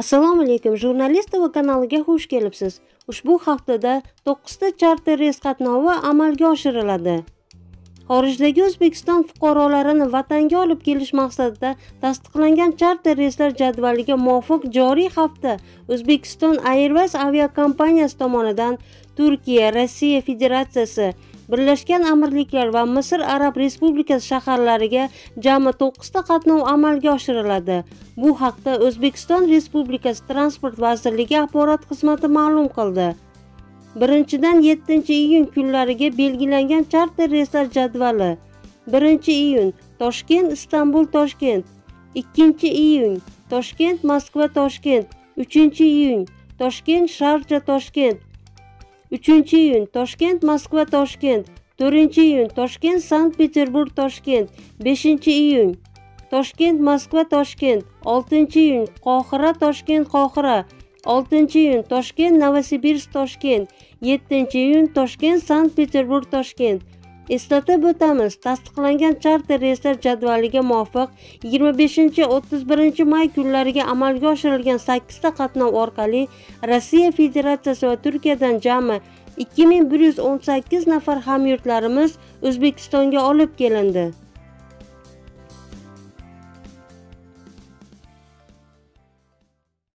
Assalomu alaykum, Jurnalist TV kanaliga xush kelibsiz. Ushbu haftada 9 ta charter reys qatnovi amalga oshiriladi. Xorijdagi O'zbekiston fuqarolarini vatanga olib kelish maqsadida tasdiqlangan charter reyslar jadvaliga muvofiq joriy hafta O'zbekiston Airways aviakompaniyasi tomonidan Turkiya, Rossiya Federatsiyasi, Birlashgan Amirliklar va Misr Arab Respublikasi shaharlariga jami 9 ta qatnov amalga oshiriladi. Bu haqda O'zbekiston Respublikasi Transport vazirligi axborot xizmati ma'lum qildi. 1-7 iyun kunlariga belgilangan charter reyslar jadvali: 1-iyun Toshkent Istanbul Toshkent, 2-iyun Toshkent Moskva Toshkent, 3-iyun Toshkent Sharja Toshkent, 3-iyun Toshkent Moskva Toshkent, 4-iyun Toshkent Sankt Peterburg Toshkent, 5-iyun Toshkent Moskva Toshkent, 6-iyun Qohira Toshkent Qohira, 6-iyun Toshkent Novosibirsk Toshkent, 7-iyun Toshkent Sankt Peterburg Toshkent. Eslatib o'tamiz, tasdiqlangan charter reyslar jadvaliga muvofiq 25-31 may kunlariga amalga oshirilgan 8 ta qatnov orqali Rossiya Federatsiyasi va Turkiyadan jami 2118 nafar hamyurtlarimiz O'zbekistonga olib kelindi.